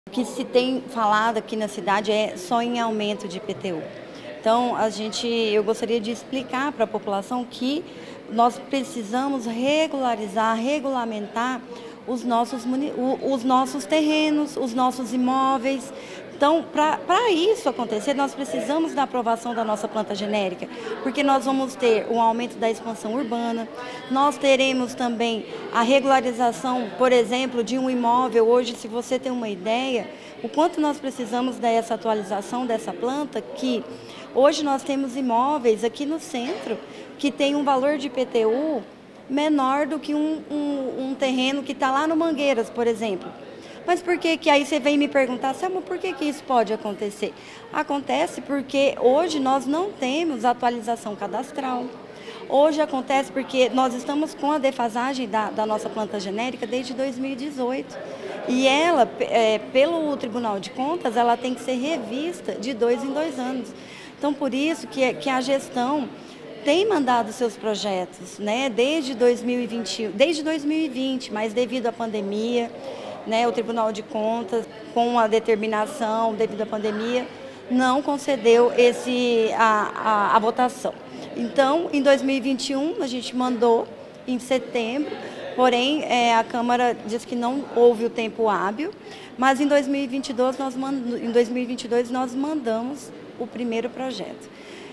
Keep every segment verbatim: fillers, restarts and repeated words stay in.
O que se tem falado aqui na cidade é só em aumento de I P T U. Então, a gente, eu gostaria de explicar para a população que nós precisamos regularizar, regulamentar os nossos, os nossos terrenos, os nossos imóveis. Então, para isso acontecer, nós precisamos da aprovação da nossa planta genérica, porque nós vamos ter um aumento da expansão urbana, nós teremos também a regularização, por exemplo, de um imóvel. Hoje, se você tem uma ideia, o quanto nós precisamos dessa atualização dessa planta, que hoje nós temos imóveis aqui no centro que tem um valor de I P T U menor do que um, um, um terreno que está lá no Mangueiras, por exemplo. Mas por que que aí você vem me perguntar, Selma, por que que isso pode acontecer? Acontece porque hoje nós não temos atualização cadastral. Hoje acontece porque nós estamos com a defasagem da, da nossa planta genérica desde dois mil e dezoito. E ela, é, pelo Tribunal de Contas, ela tem que ser revista de dois em dois anos. Então, por isso que, que a gestão tem mandado seus projetos, né, desde dois mil e vinte, desde dois mil e vinte, mas devido à pandemia, né, o Tribunal de Contas, com a determinação devido à pandemia, não concedeu esse, a, a, a votação. Então, em dois mil e vinte e um, a gente mandou em setembro, porém, é, a Câmara diz que não houve o tempo hábil, mas em dois mil e vinte e dois nós, em dois mil e vinte e dois nós mandamos o primeiro projeto.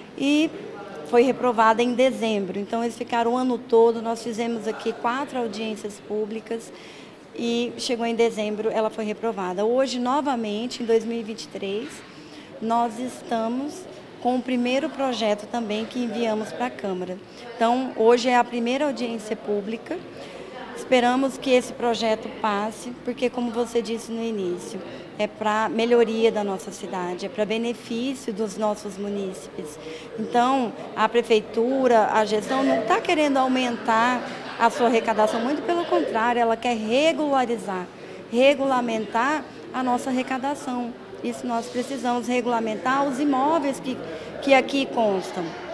E foi reprovada em dezembro, então eles ficaram o ano todo, nós fizemos aqui quatro audiências públicas e chegou em dezembro, ela foi reprovada. Hoje, novamente, em dois mil e vinte e três, nós estamos com o primeiro projeto também que enviamos para a Câmara. Então, hoje é a primeira audiência pública. Esperamos que esse projeto passe, porque, como você disse no início, é para melhoria da nossa cidade, é para benefício dos nossos munícipes. Então, a Prefeitura, a gestão não está querendo aumentar a sua arrecadação, muito pelo contrário, ela quer regularizar, regulamentar a nossa arrecadação. Isso nós precisamos regulamentar os imóveis que, que aqui constam.